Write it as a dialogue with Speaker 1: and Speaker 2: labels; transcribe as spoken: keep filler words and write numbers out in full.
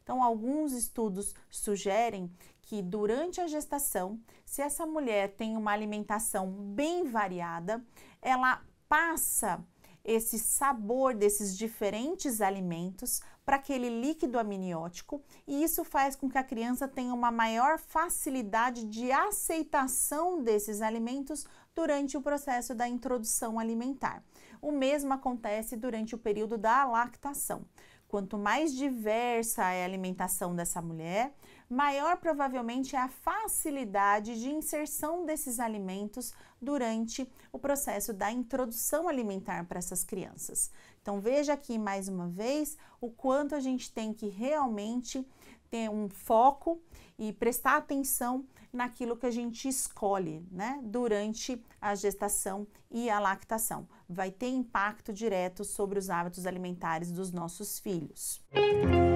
Speaker 1: Então, alguns estudos sugerem que durante a gestação, se essa mulher tem uma alimentação bem variada, ela passa esse sabor desses diferentes alimentos para aquele líquido amniótico e isso faz com que a criança tenha uma maior facilidade de aceitação desses alimentos durante o processo da introdução alimentar. O mesmo acontece durante o período da lactação. Quanto mais diversa é a alimentação dessa mulher, maior provavelmente é a facilidade de inserção desses alimentos durante o processo da introdução alimentar para essas crianças. Então veja aqui mais uma vez o quanto a gente tem que realmente ter um foco e prestar atenção naquilo que a gente escolhe, né, durante a gestação e a lactação. Vai ter impacto direto sobre os hábitos alimentares dos nossos filhos.